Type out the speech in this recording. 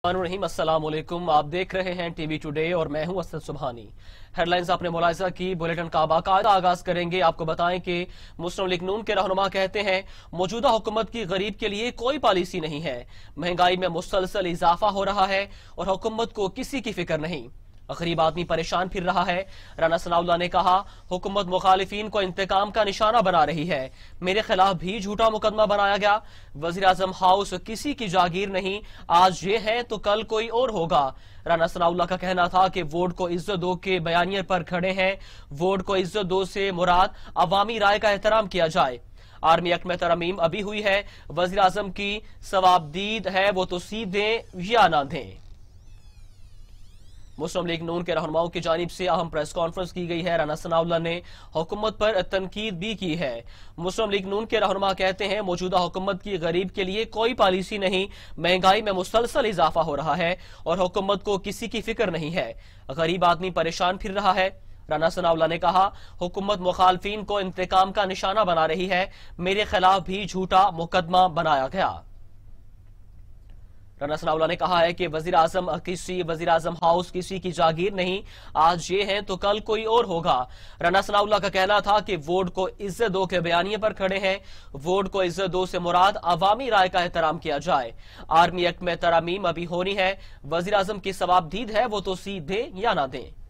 रहीम, अस्सलाम वालेकुम। आप देख रहे हैं टीवी टुडे और मैं हूं असद सुबहानी। हेडलाइंस आपने मुलाहिजा की। बुलेटिन का बाकायदा आगाज करेंगे। आपको बताएं कि मुस्लिम लीग नून के रहनुमा कहते हैं मौजूदा हुकूमत की गरीब के लिए कोई पॉलिसी नहीं है। महंगाई में मुसलसल इजाफा हो रहा है और हुकूमत को किसी की फिक्र नहीं। गरीब आदमी परेशान फिर रहा है। राना सनाउल्लाह ने कहा हुकूमत मुखालिफिन को इंतकाम का निशाना बना रही है। मेरे खिलाफ भी झूठा मुकदमा बनाया गया। वजीर आजम हाउस किसी की जागीर नहीं, आज ये है तो कल कोई और होगा। राना सनाउल्लाह का कहना था कि वोट को इज्जत दो के बयानिए पर खड़े हैं। वोट को इज्जत दो से मुराद अवामी राय का एहतराम किया जाए। आर्मी एक्ट में तरमीम अभी हुई है। वजीर आजम की सवाबदीद है, वो तो सीधे या ना दें। मुस्लिम लीग नून के रहनुमाओं की जानिब से अहम प्रेस कॉन्फ्रेंस की गई है। राना सनाउल्लाह ने हुकूमत पर तनकीद भी की है। मुस्लिम लीग नून के रहनुमा कहते हैं मौजूदा हुकूमत की गरीब के लिए कोई पॉलिसी नहीं। महंगाई में मुसलसल इजाफा हो रहा है और हुकूमत को किसी की फिक्र नहीं है। गरीब आदमी परेशान फिर रहा है। राना सनाउल्लाह ने कहा हुकूमत मुखालफिन को इंतकाम का निशाना बना रही है। मेरे खिलाफ भी झूठा मुकदमा बनाया गया। राना सनाउल्लाह ने कहा है कि वजीर आजम हाउस किसी की जागीर नहीं, आज ये है तो कल कोई और होगा। राना सनाउल्लाह का कहना था कि वोट को इज्जत दो के बयानिए पर खड़े हैं। वोट को इज्जत दो से मुराद अवामी राय का एहतराम किया जाए। आर्मी एक्ट में तरमीम अभी होनी है। वजीर आजम की सवाबदीद है, वो तो सीधे या ना दें।